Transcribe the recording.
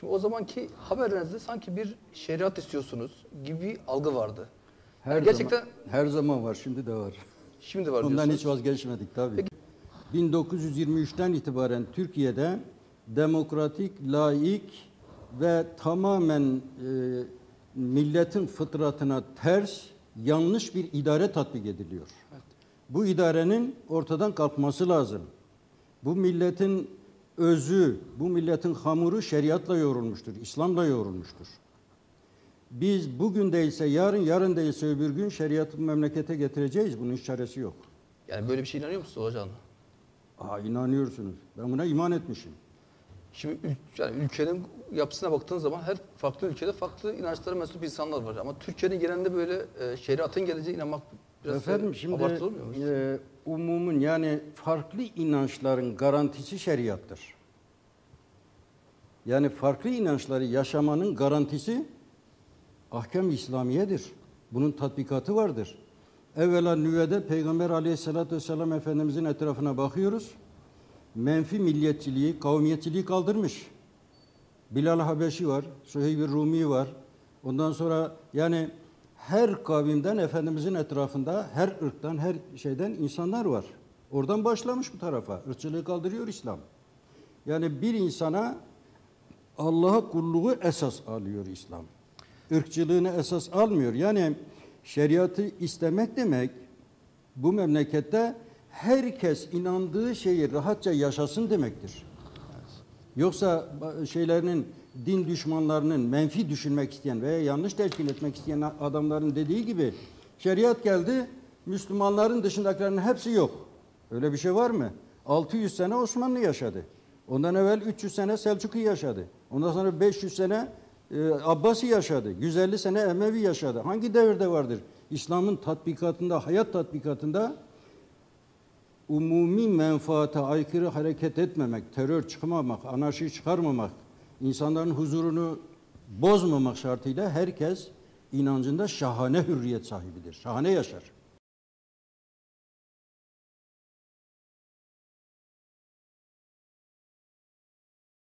Şimdi o zamanki haberlerinizde sanki bir şeriat istiyorsunuz gibi bir algı vardı. Her zaman var, şimdi de var. Şimdi var Ondan diyorsunuz. hiç vazgeçmedik tabii. Peki. 1923'ten itibaren Türkiye'de demokratik, laik ve tamamen milletin fıtratına ters, yanlış bir idare tatbik ediliyor. Evet. Bu idarenin ortadan kalkması lazım. Bu milletin özü, bu milletin hamuru şeriatla yoğrulmuştur, İslam'la yoğrulmuştur. Biz bugün değilse yarın, yarın değilse öbür gün şeriatı memlekete getireceğiz. Bunun hiç çaresi yok. Yani böyle bir şey inanıyor musunuz hocam? İnanıyorsunuz. Ben buna iman etmişim. Şimdi yani ülkenin yapısına baktığınız zaman her farklı ülkede farklı inançlara mensup insanlar var. Ama Türkiye'nin genelinde böyle şeriatın geleceğine inanmak biraz Efendim şimdi abartılı olmuyor mu? umumun yani farklı inançların garantisi şeriattır. Yani farklı inançları yaşamanın garantisi ahkam-ı İslamiye'dir. Bunun tatbikatı vardır. Evvela nüvede Peygamber Aleyhisselatü Vesselam Efendimizin etrafına bakıyoruz. Menfi milliyetçiliği, kavmiyetçiliği kaldırmış. Bilal Habeşi var, Süheyb-i Rumi var. Ondan sonra yani her kavimden Efendimizin etrafında, her ırktan, her şeyden insanlar var. Oradan başlamış bu tarafa. Irkçılığı kaldırıyor İslam. Yani bir insana Allah'a kulluğu esas alıyor İslam. Irkçılığını esas almıyor. Yani şeriatı istemek demek bu memlekette herkes inandığı şeyi rahatça yaşasın demektir. Yoksa din düşmanlarının menfi düşünmek isteyen veya yanlış telkin etmek isteyen adamların dediği gibi şeriat geldi, Müslümanların dışındakilerin hepsi yok. Öyle bir şey var mı? 600 sene Osmanlı yaşadı. Ondan evvel 300 sene Selçuklu yaşadı. Ondan sonra 500 sene Abbasi yaşadı. 150 sene Emevi yaşadı. Hangi devirde vardır? İslam'ın tatbikatında, hayat tatbikatında umumi menfaate aykırı hareket etmemek, terör çıkmamak, anarşi çıkarmamak, insanların huzurunu bozmamak şartıyla herkes inancında şahane hürriyet sahibidir. Şahane yaşar.